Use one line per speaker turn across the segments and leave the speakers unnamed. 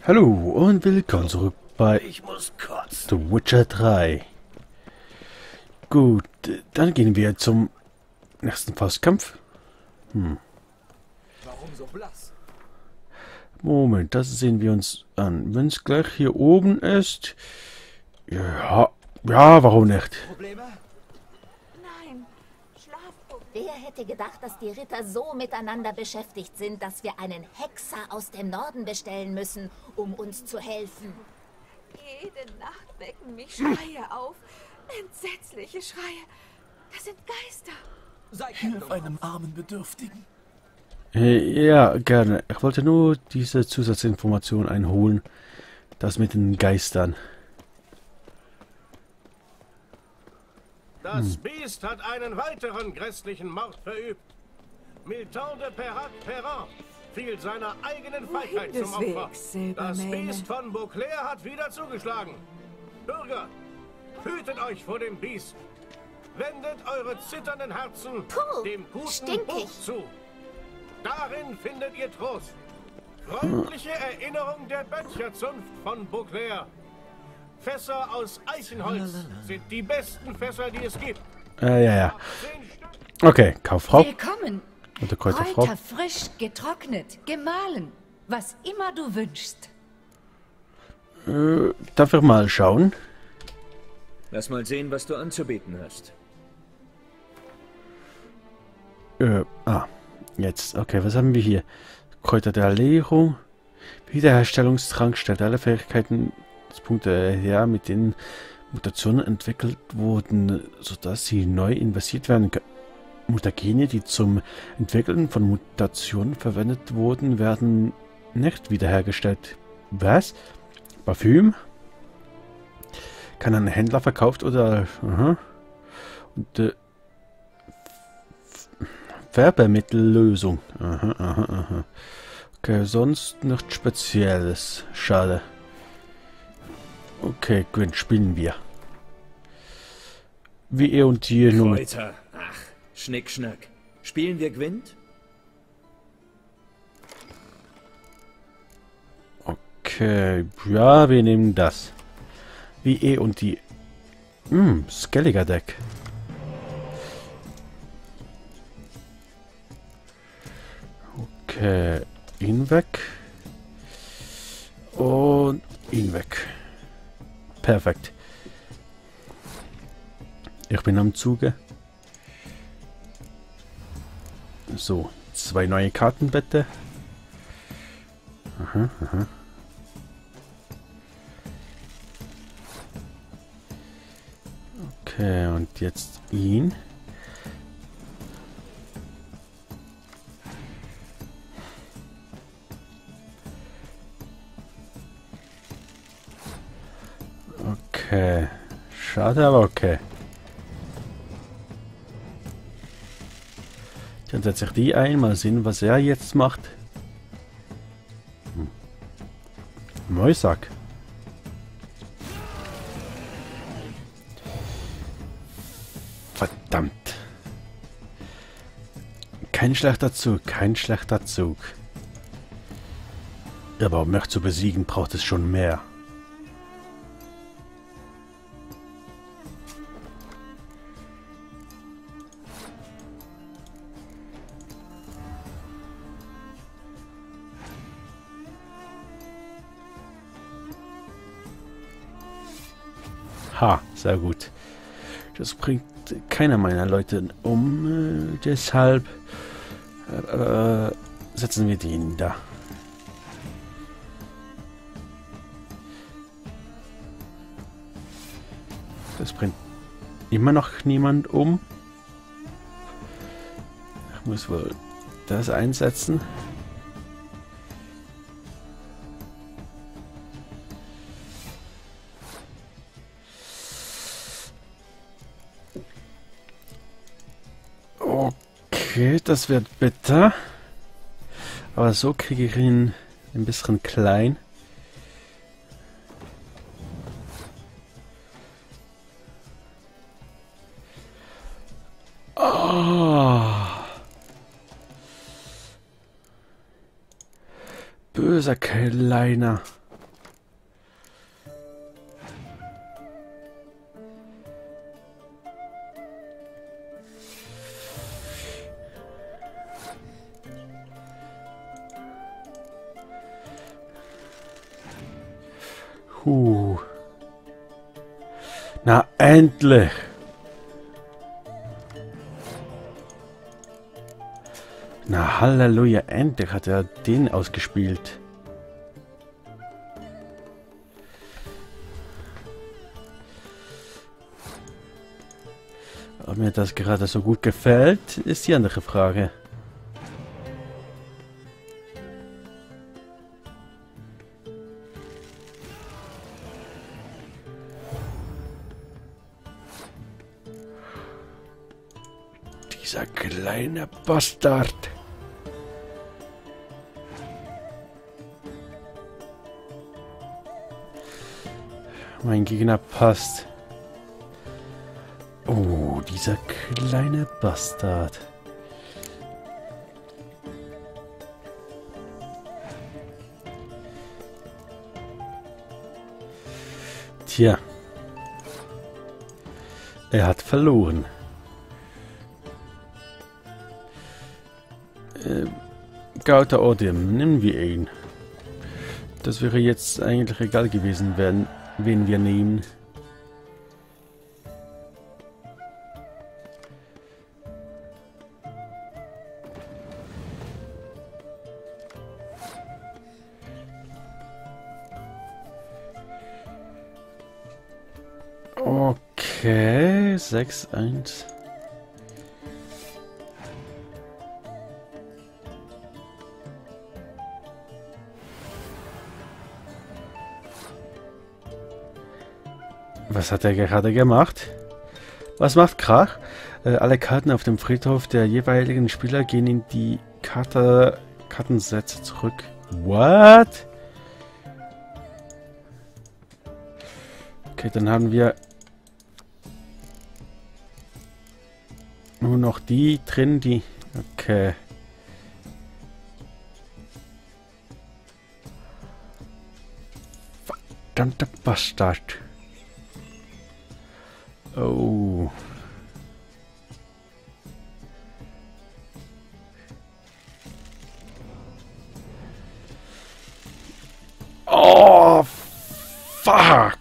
Hallo und willkommen zurück bei
Ich muss kotzen.
The Witcher 3. Gut, dann gehen wir zum nächsten Faustkampf.
Warum so blass?
Moment, das sehen wir uns an. Wenn es gleich hier oben ist... Ja, warum nicht?
Probleme?
Nein, Schlafproblem. Wer hätte gedacht, dass die Ritter so miteinander beschäftigt sind, dass wir einen Hexer aus dem Norden bestellen müssen, um uns zu helfen?
Jede Nacht wecken mich Schreie auf. Entsetzliche Schreie. Das sind Geister.
Sei
Hilf einem armen Bedürftigen.
Ja, gerne. Ich wollte nur diese Zusatzinformation einholen. Das mit den Geistern.
Das Biest hat einen weiteren grässlichen Mord verübt. Milton de Perrac-Perrin fiel seiner eigenen Feigheit
Wohin
zum
des
Opfer.
Wegs,
Das
Silbermähne?
Biest von Beauclair hat wieder zugeschlagen. Bürger, hütet euch vor dem Biest. Wendet eure zitternden Herzen
Puh,
dem guten
stinkig.
Buch zu. Darin findet ihr Trost. Freundliche Erinnerung der Böttcherzunft von Beauclair. Fässer aus Eichenholz sind die besten Fässer, die es gibt.
Ja.
10 Stück.
Okay, Kauffrau.
Willkommen.
Oder Kräuterfrau.
Kräuter frisch, getrocknet, gemahlen. Was immer du wünschst.
Darf ich mal schauen?
Lass mal sehen, was du anzubieten hast.
Jetzt. Okay, was haben wir hier? Kräuter der Ernährung. Wiederherstellungstrank stellt alle Fähigkeitspunkte her, mit denen Mutationen entwickelt wurden, sodass sie neu investiert werden können. Mutagene, die zum Entwickeln von Mutationen verwendet wurden, werden nicht wiederhergestellt. Was? Parfüm? Kann ein Händler verkauft oder... Und Werbemittellösung. Okay, sonst nichts Spezielles. Schade. Okay, Gwent, spielen wir. Wie ihr und die nur mit...
Kräuter. Ach, Schnickschnack. Spielen wir Gwent?
Okay, ja, wir nehmen das. Wie eh und die... Skelliger Deck. Okay, ihn weg. Und ihn weg. Perfekt. Ich bin am Zuge. So, 2 neue Karten bitte. Okay, und jetzt ihn. Okay. Schade, aber okay. Dann setze ich die ein, mal sehen, was er jetzt macht. Mäusack. Verdammt. Kein schlechter Zug, kein schlechter Zug. Aber um mich zu besiegen, braucht es schon mehr. Ha, sehr gut. Das bringt keiner meiner Leute um, deshalb setzen wir den da. Das bringt immer noch niemand um. Ich muss wohl das einsetzen. Okay, das wird bitter. Aber so kriege ich ihn ein bisschen klein. Böser Kleiner. Na, endlich! Na, Halleluja, endlich hat er den ausgespielt. Ob mir das gerade so gut gefällt, ist die andere Frage. Dieser kleine Bastard. Mein Gegner passt. Oh, dieser kleine Bastard. Tja. Er hat verloren. Gauta Odim, nehmen wir ihn. Das wäre jetzt eigentlich egal gewesen, wen wir nehmen. Okay, 6-1. Was hat er gerade gemacht? Was macht Krach? Alle Karten auf dem Friedhof der jeweiligen Spieler gehen in die Kartensätze zurück. What? Okay, dann haben wir nur noch die drin, die... Okay. Verdammter Bastard. Oh. Oh, fuck.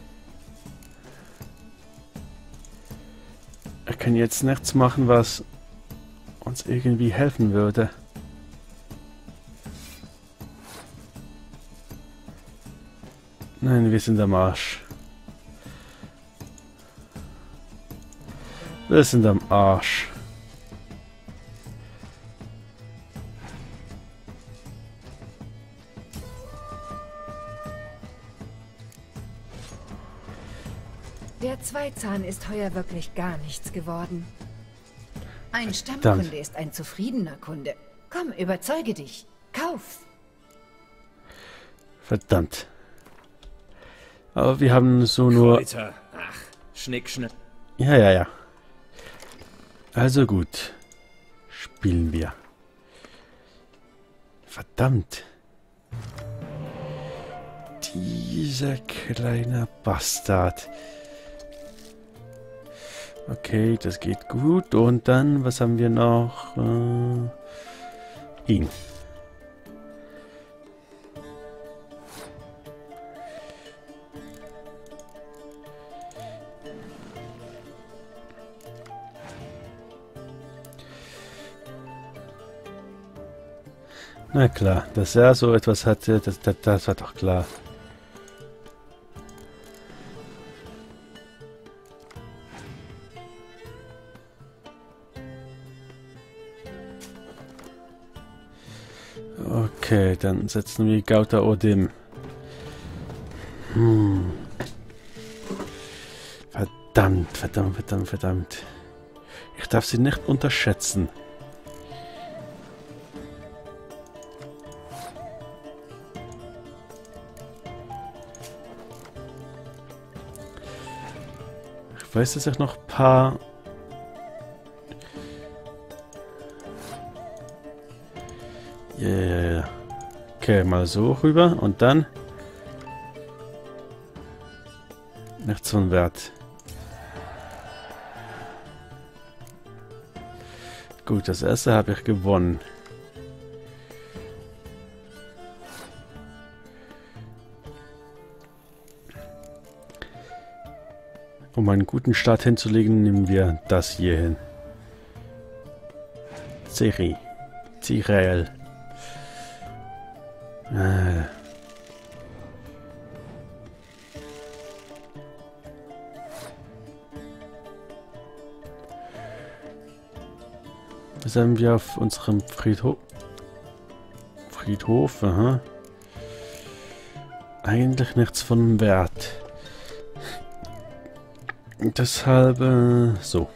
Er kann jetzt nichts machen, was uns irgendwie helfen würde. Nein, wir sind am Arsch. Wir sind am Arsch.
Der Zweizahn ist heuer wirklich gar nichts geworden. Ein Stammkunde ist ein zufriedener Kunde. Komm, überzeuge dich. Kauf!
Verdammt. Aber wir haben so nur...
Kräuter. Ach, Schnick, Schnack.
Ja. Also gut. Spielen wir. Verdammt. Dieser kleine Bastard. Okay, das geht gut. Und dann, was haben wir noch? Ihn. Na klar, dass er so etwas hatte, das war doch klar. Okay, dann setzen wir Gauta Odim. Verdammt. Ich darf sie nicht unterschätzen. Ich weiß, dass ich noch ein paar... Ja. Okay, mal so rüber und dann... Nichts von Wert. Gut, das erste habe ich gewonnen. Um einen guten Start hinzulegen, nehmen wir das hier hin. Cyril. Was haben wir auf unserem Friedhof? Aha. Eigentlich nichts von Wert. Deshalb, so.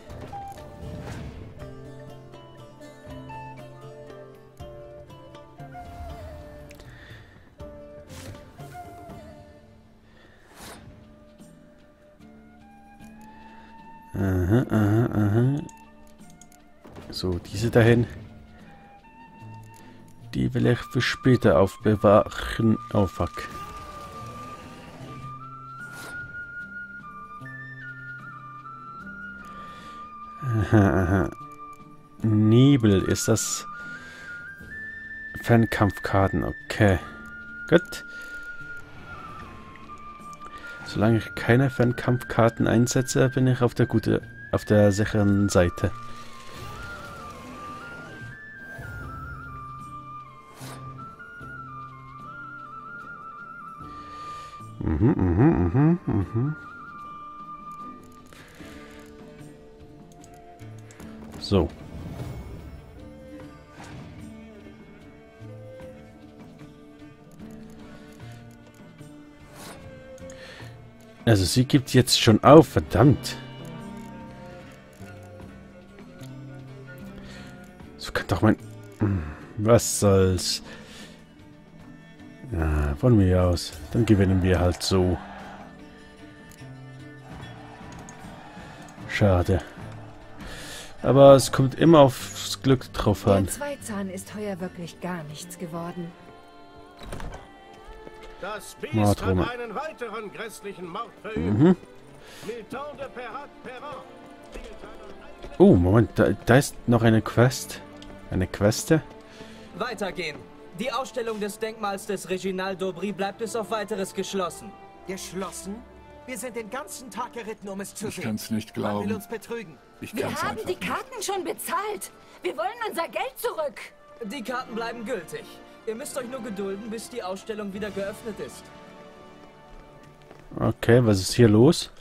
Aha. So, diese dahin. Die will ich für später aufbewahren. Oh, fuck. Aha. Nebel ist das. Fernkampfkarten, okay. Gut. Solange ich keine Fernkampfkarten einsetze, bin ich auf der sicheren Seite. So. Also sie gibt jetzt schon auf, verdammt. So kann doch mein... Was soll's? Ja, von mir aus. Dann gewinnen wir halt so. Schade. Aber es kommt immer aufs Glück drauf an.
Der Zweizahn ist heuer wirklich gar nichts geworden.
Das Biest hat einen weiteren grässlichen Mord verübt. Milton de Perrin.
Oh, Moment, da ist noch eine Quest. Eine Queste?
Weitergehen. Die Ausstellung des Denkmals des Reginald d'Aubry bleibt bis auf Weiteres geschlossen.
Geschlossen? Wir sind den ganzen Tag geritten, um es zu sehen.
Ich kann's nicht
Man will
glauben.
uns betrügen.
Wir haben die Karten schon bezahlt. Wir wollen unser Geld zurück.
Die Karten bleiben gültig. Ihr müsst euch nur gedulden, bis die Ausstellung wieder geöffnet ist.
Okay, was ist hier los?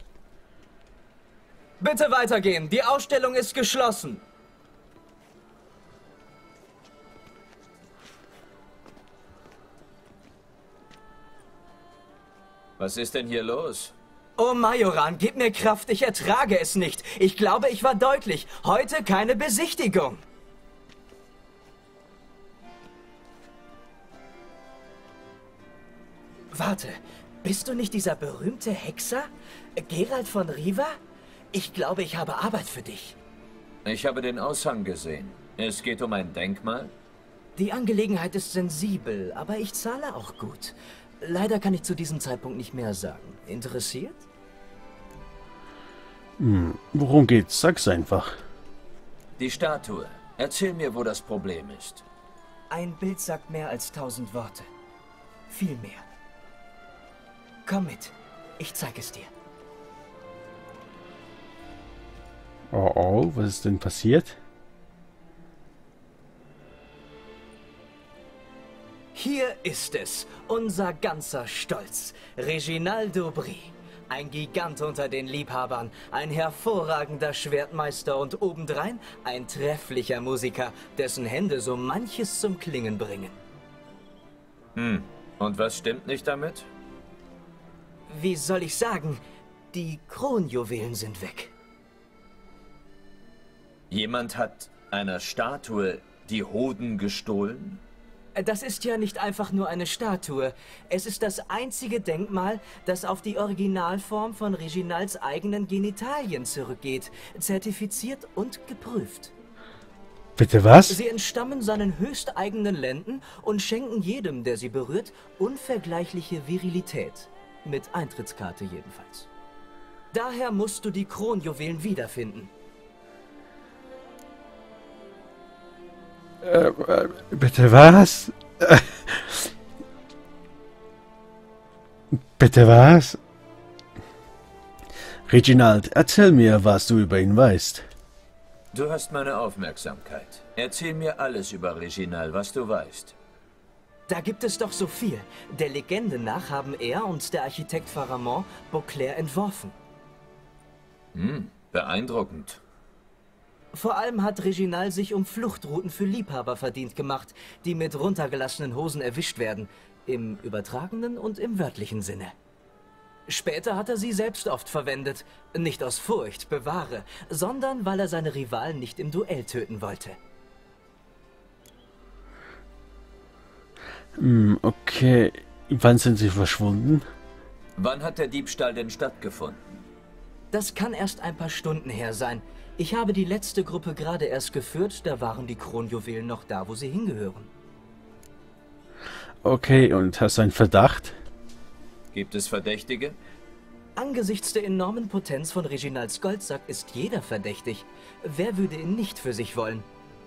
Bitte weitergehen. Die Ausstellung ist geschlossen.
Was ist denn hier los?
Oh, Majoran, gib mir Kraft. Ich ertrage es nicht. Ich glaube, ich war deutlich. Heute keine Besichtigung. Warte, bist du nicht dieser berühmte Hexer? Geralt von Riva? Ich glaube, ich habe Arbeit für dich.
Ich habe den Aushang gesehen. Es geht um ein Denkmal?
Die Angelegenheit ist sensibel, aber ich zahle auch gut. Leider kann ich zu diesem Zeitpunkt nicht mehr sagen. Interessiert?
Worum geht's? Sag's einfach.
Die Statue. Erzähl mir, wo das Problem ist.
Ein Bild sagt mehr als 1000 Worte. Viel mehr. Komm mit. Ich zeige es dir.
Oh, was ist denn passiert?
Hier ist es, unser ganzer Stolz. Reginald d'Aubry. Ein Gigant unter den Liebhabern, ein hervorragender Schwertmeister und obendrein ein trefflicher Musiker, dessen Hände so manches zum Klingen bringen.
Und was stimmt nicht damit?
Wie soll ich sagen, die Kronjuwelen sind weg.
Jemand hat einer Statue die Hoden gestohlen?
Das ist ja nicht einfach nur eine Statue. Es ist das einzige Denkmal, das auf die Originalform von Reginalds eigenen Genitalien zurückgeht. Zertifiziert und geprüft.
Bitte was?
Sie entstammen seinen höchsteigenen Lenden und schenken jedem, der sie berührt, unvergleichliche Virilität. Mit Eintrittskarte jedenfalls. Daher musst du die Kronjuwelen wiederfinden.
Bitte was? Bitte was? Reginald, erzähl mir, was du über ihn weißt.
Du hast meine Aufmerksamkeit. Erzähl mir alles über Reginald, was du weißt.
Da gibt es doch so viel. Der Legende nach haben er und der Architekt Pharamond Beauclerc entworfen.
Beeindruckend.
Vor allem hat Reginald sich um Fluchtrouten für Liebhaber verdient gemacht, die mit runtergelassenen Hosen erwischt werden. Im übertragenen und im wörtlichen Sinne. Später hat er sie selbst oft verwendet. Nicht aus Furcht, bewahre, sondern weil er seine Rivalen nicht im Duell töten wollte.
Okay. Wann sind sie verschwunden?
Wann hat der Diebstahl denn stattgefunden?
Das kann erst ein paar Stunden her sein. Ich habe die letzte Gruppe gerade erst geführt, da waren die Kronjuwelen noch da, wo sie hingehören.
Okay, und hast du einen Verdacht?
Gibt es Verdächtige?
Angesichts der enormen Potenz von Reginalds Goldsack ist jeder verdächtig. Wer würde ihn nicht für sich wollen?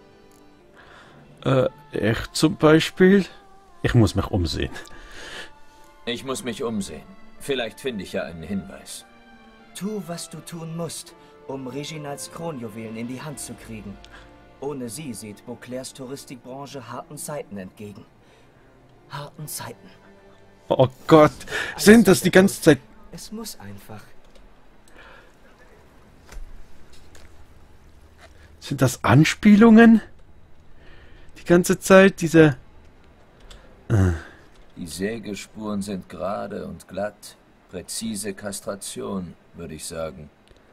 Ich zum Beispiel? Ich muss mich umsehen.
Ich muss mich umsehen. Vielleicht finde ich ja einen Hinweis.
Tu, was du tun musst, um Reginalds Kronjuwelen in die Hand zu kriegen. Ohne sie sieht Beauclercs Touristikbranche harten Zeiten entgegen. Harten Zeiten.
Oh Gott, sind das die ganze Zeit...
Es muss einfach.
Sind das Anspielungen? Die ganze Zeit, diese...
Die Sägespuren sind gerade und glatt. Präzise Kastration, würde ich sagen.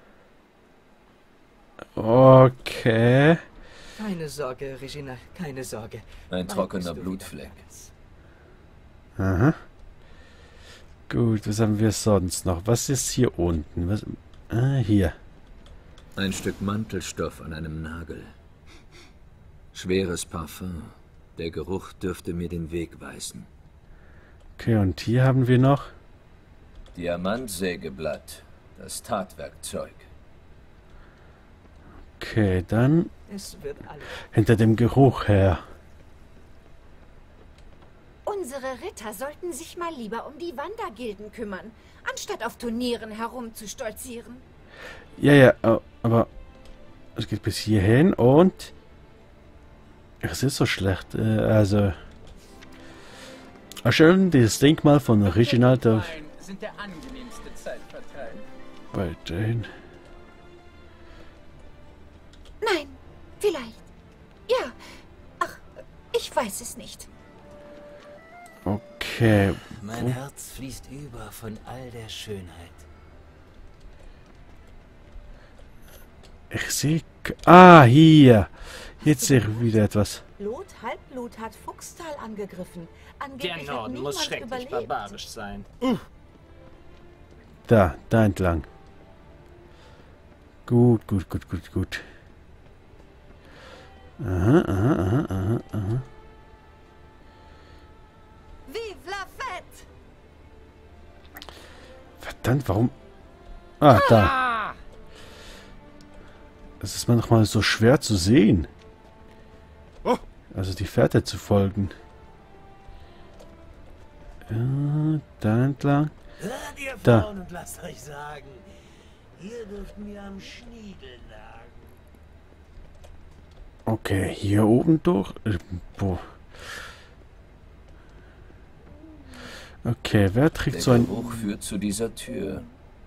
Okay.
Keine Sorge, Regina, keine Sorge.
Ein trockener Blutfleck.
Aha. Gut, was haben wir sonst noch? Was ist hier unten? Was? Hier.
Ein Stück Mantelstoff an einem Nagel. Schweres Parfum. Der Geruch dürfte mir den Weg weisen.
Okay, und hier haben wir noch...
Diamantsägeblatt. Das Tatwerkzeug.
Okay, dann...
Es wird alles.
Hinter dem Geruch her.
Unsere Ritter sollten sich mal lieber um die Wandergilden kümmern, anstatt auf Turnieren herumzustolzieren.
Ja, aber... Es geht bis hierhin und... Es ist so schlecht, also... Erstellen dieses Denkmal von Reginald auf...
sind der angenehmste Zeitvertreib.
Weiterhin.
Nein, vielleicht. Ja, ach, ich weiß es nicht.
Okay.
Mein Herz fließt über von all der Schönheit.
Ich sehe... Ah, hier. Jetzt sehe ich wieder etwas.
Lot Halbblut hat Fuchstal angegriffen.
Der
Angeblich
Norden
hat
muss
niemand
schrecklich
überlebt.
barbarisch sein.
Da entlang. Gut. Aha.
Vive la fête!
Verdammt, warum... Ah, da. Es ist manchmal so schwer zu sehen. Also die Fährte zu folgen. Ja, da entlang.
Hört ihr
Da.
Frauen und lasst euch sagen, hier dürften wir am Schniedel nagen.
Okay, hier oben durch. Boah. Okay, wer trägt
Der
so ein...
Geruch führt zu dieser Tür.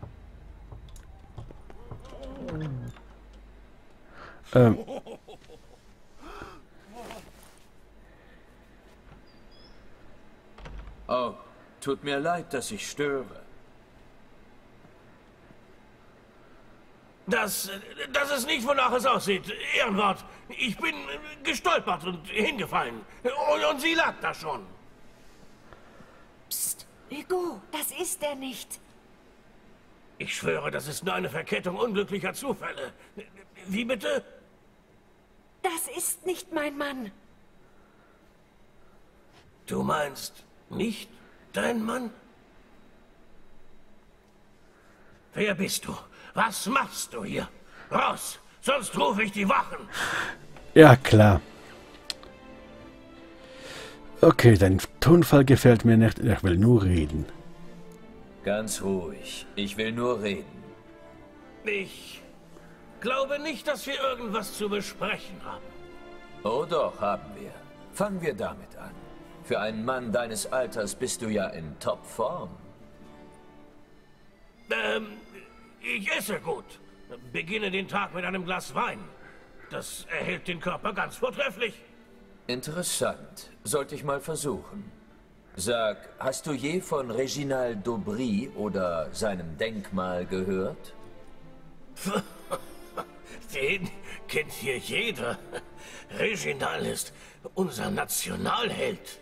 Oh, tut mir leid, dass ich störe.
Das ist nicht, wonach es aussieht. Ehrenwort. Ich bin gestolpert und hingefallen. Und sie lag da schon.
Psst, Hugo, das ist er nicht.
Ich schwöre, das ist nur eine Verkettung unglücklicher Zufälle. Wie bitte?
Das ist nicht mein Mann.
Du meinst nicht dein Mann? Wer bist du? Was machst du hier? Raus, sonst rufe ich die Wachen.
Ja, klar. Okay, dein Tonfall gefällt mir nicht. Ich will nur reden.
Ganz ruhig. Ich will nur reden.
Ich glaube nicht, dass wir irgendwas zu besprechen haben.
Oh doch, haben wir. Fangen wir damit an. Für einen Mann deines Alters bist du ja in Topform.
Ich esse gut. Beginne den Tag mit einem Glas Wein. Das erhält den Körper ganz vortrefflich.
Interessant. Sollte ich mal versuchen. Sag, hast du je von Reginald d'Aubry oder seinem Denkmal gehört?
Den kennt hier jeder. Reginald ist unser Nationalheld.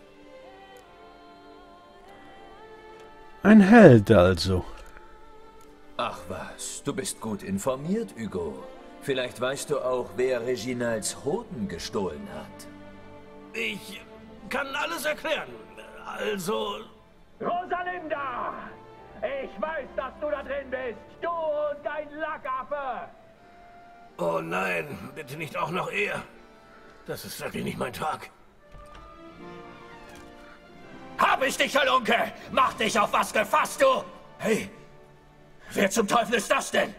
Ein Held also.
Ach was, du bist gut informiert, Hugo. Vielleicht weißt du auch, wer Reginalds Hoden gestohlen hat.
Ich kann alles erklären. Also...
Rosalinda! Ich weiß, dass du da drin bist. Du und dein Lackaffe!
Oh nein, bitte nicht auch noch er. Das ist wirklich nicht mein Tag.
Hab ich dich, Halunke! Mach dich auf was gefasst, du! Hey, wer zum Teufel ist das denn?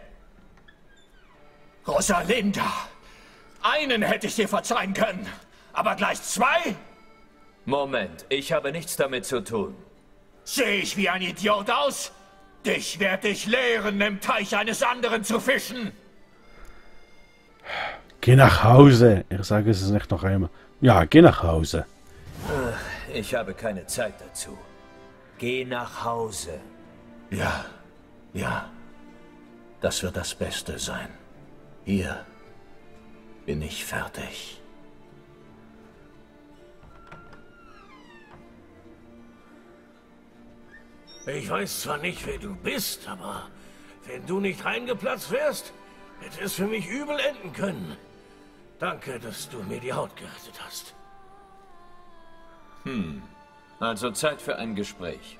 Rosalinda! Einen hätte ich dir verzeihen können, aber gleich zwei?
Moment, ich habe nichts damit zu tun.
Sehe ich wie ein Idiot aus? Dich werd ich lehren, im Teich eines anderen zu fischen.
Geh nach Hause. Ich sage es nicht noch einmal. Ja, geh nach Hause.
Ich habe keine Zeit dazu. Geh nach Hause.
Ja, ja. Das wird das Beste sein. Hier bin ich fertig. Ich weiß zwar nicht, wer du bist, aber wenn du nicht reingeplatzt wärst, hätte es für mich übel enden können. Danke, dass du mir die Haut gerettet hast.
Also Zeit für ein Gespräch.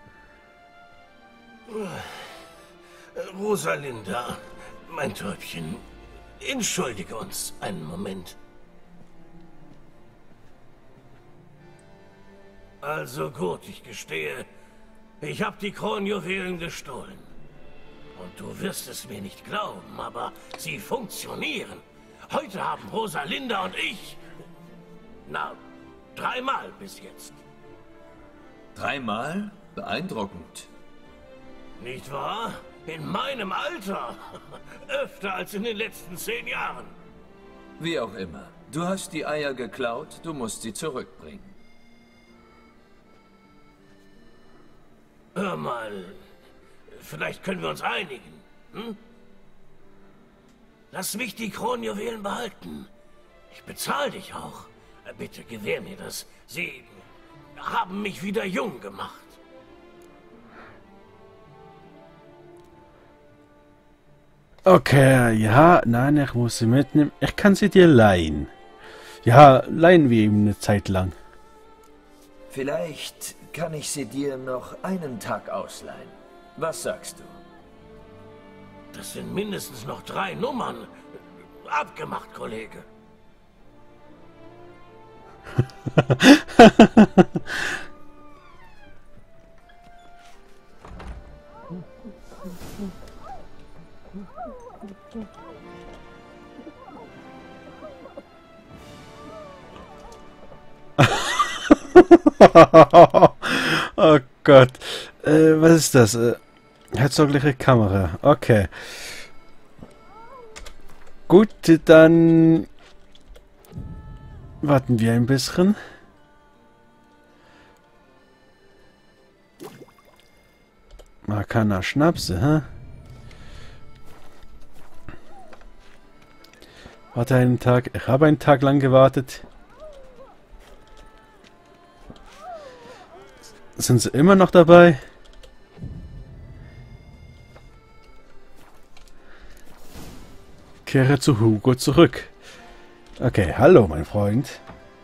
Rosalinda, mein Täubchen, entschuldige uns einen Moment. Also gut, ich gestehe, ich habe die Kronjuwelen gestohlen. Und du wirst es mir nicht glauben, aber sie funktionieren. Heute haben Rosalinda und ich... Na, 3-mal bis jetzt.
3-mal? Beeindruckend.
Nicht wahr? In meinem Alter. Öfter als in den letzten 10 Jahren.
Wie auch immer. Du hast die Eier geklaut, du musst sie zurückbringen.
Hör mal, vielleicht können wir uns einigen, hm? Lass mich die Kronjuwelen behalten. Ich bezahle dich auch. Bitte gewähr mir das. Sie haben mich wieder jung gemacht.
Okay, ja, nein, ich muss sie mitnehmen. Ich kann sie dir leihen. Ja, leihen wir ihm eine Zeit lang.
Vielleicht kann ich sie dir noch einen Tag ausleihen. Was sagst du?
Das sind mindestens noch 3 Nummern. Abgemacht, Kollege.
Oh Gott. Was ist das? Herzogliche Kamera. Okay. Gut, dann warten wir ein bisschen. Markana Schnapse, hä? Warte einen Tag. Ich habe einen Tag lang gewartet. Sind sie immer noch dabei? Kehre zu Hugo zurück. Okay, hallo, mein Freund.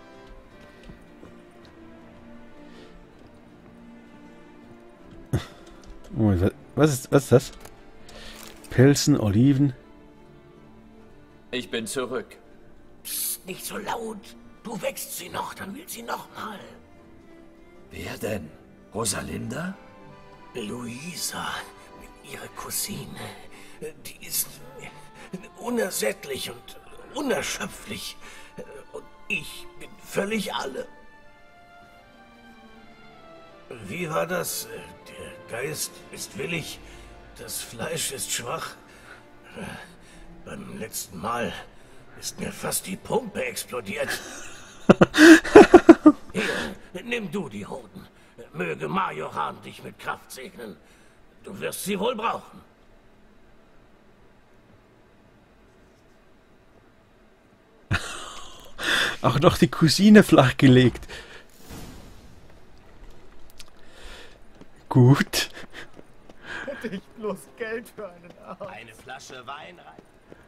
Moment, was ist das? Pilzen, Oliven.
Ich bin zurück.
Psst, nicht so laut. Du wächst sie noch, dann will sie noch mal.
Wer denn? Rosalinda?
Luisa, ihre Cousine. Die ist unersättlich und unerschöpflich. Und ich bin völlig alle. Wie war das? Der Geist ist willig, das Fleisch ist schwach. Beim letzten Mal ist mir fast die Pumpe explodiert. Hier, nimm du die Hoden. Möge Majoran dich mit Kraft segnen. Du wirst sie wohl brauchen.
Auch noch die Cousine flachgelegt. Gut.
Hätte ich bloß Geld für einen Arzt.
Eine Flasche Wein rein.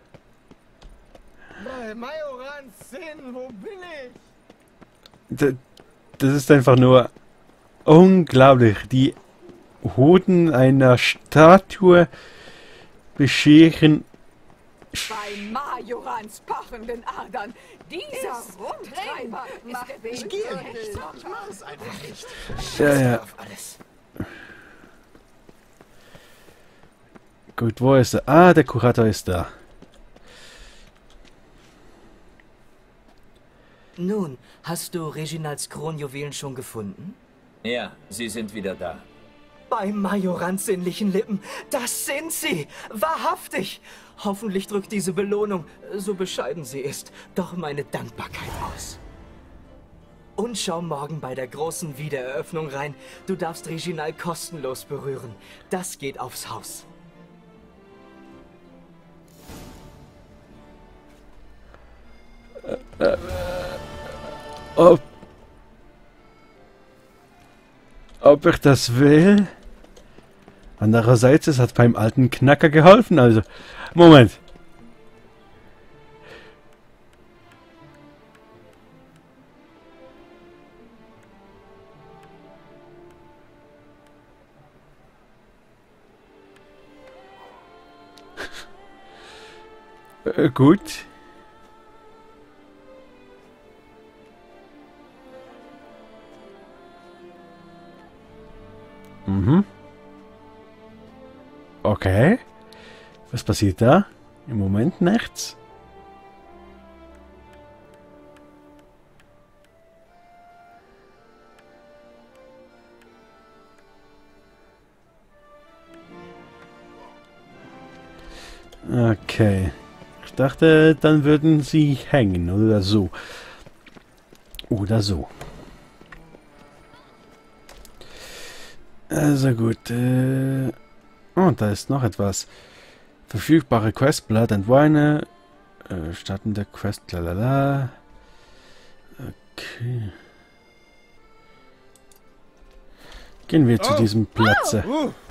Bei Majorans Sinn, wo bin ich?
Das ist einfach nur unglaublich. Die Hoden einer Statue bescheren.
Bei Majorans pochenden Adern. Dieser Rumtreiber macht mich gierig.
Ich mach es einfach nicht.
Ja. Gut, wo ist er? Ah, der Kurator ist da.
Nun, hast du Reginalds Kronjuwelen schon gefunden?
Ja, sie sind wieder da.
Bei Majorans sinnlichen Lippen, das sind sie! Wahrhaftig! Hoffentlich drückt diese Belohnung, so bescheiden sie ist, doch meine Dankbarkeit aus. Und schau morgen bei der großen Wiedereröffnung rein. Du darfst Reginald kostenlos berühren. Das geht aufs Haus.
Ob ich das will? Andererseits, es hat beim alten Knacker geholfen, also... Moment. Gut. Mhm. Okay. Was passiert da? Im Moment nichts. Okay. Ich dachte, dann würden sie hängen oder so. Oder so. Also gut. Oh, da ist noch etwas. Verfügbare Quest, Blood and Wine. Starten der Quest, lalala. Okay. Gehen wir zu diesem Platze.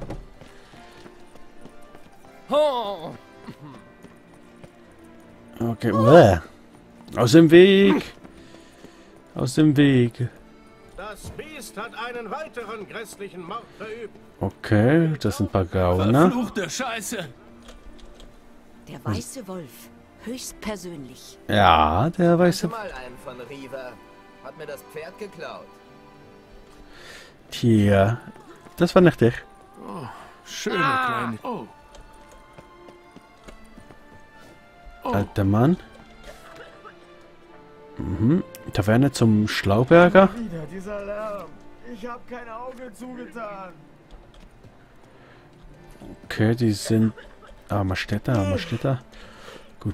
Okay, aus dem Weg. Aus dem Weg.
Das Biest hat einen weiteren grässlichen Mord verübt.
Okay, das sind ein paar Gauner.
Verfluchte Scheiße.
Der weiße Wolf. Höchstpersönlich.
Ja, der weiße...
Mal einen von Riva. Hat mir das Pferd geklaut.
Tja, das war nicht ich.
Oh, schöne kleine... Oh.
Alter Mann. Mhm. Taverne zum Schlauberger.
Wieder dieser Lärm. Ich habe kein Auge zugetan.
Okay, die sind... Armer Städter. Gut.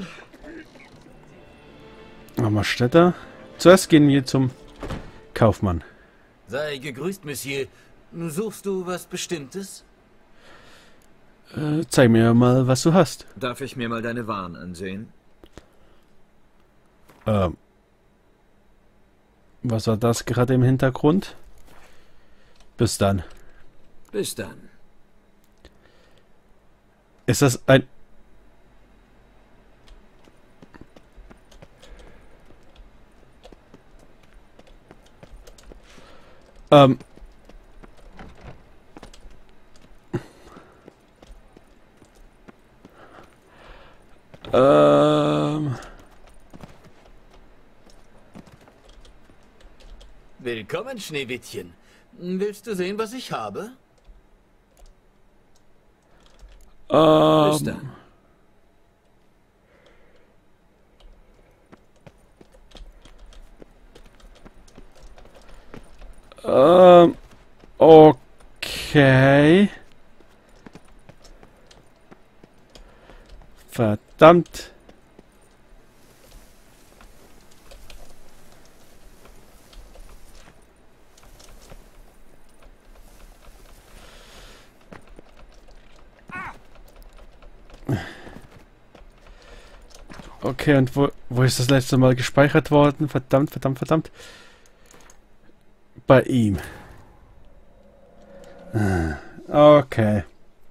Armer Städter. Zuerst gehen wir zum Kaufmann.
Sei gegrüßt, Monsieur. Suchst du was Bestimmtes?
Zeig mir mal, was du hast.
Darf ich mir mal deine Waren ansehen?
Was war das gerade im Hintergrund? Bis dann.
Bis dann.
Ist das ein...
Willkommen, Schneewittchen. Willst du sehen, was ich habe?
Bis dann.
Okay. Verdammt. Okay, und wo ist das letzte Mal gespeichert worden? Verdammt, verdammt, verdammt. Bei ihm. Okay.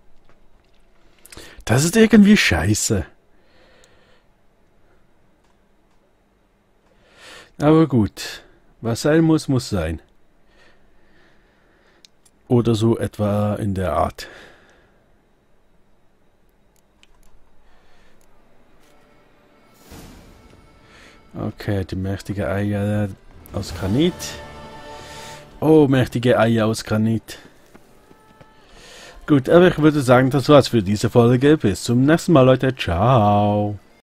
Das ist irgendwie scheiße. Aber gut. Was sein muss, muss sein. Oder so etwa in der Art. Okay, die mächtige Eier aus Granit. Oh, mächtige Eier aus Granit. Gut, aber ich würde sagen, das war's für diese Folge. Bis zum nächsten Mal, Leute. Ciao.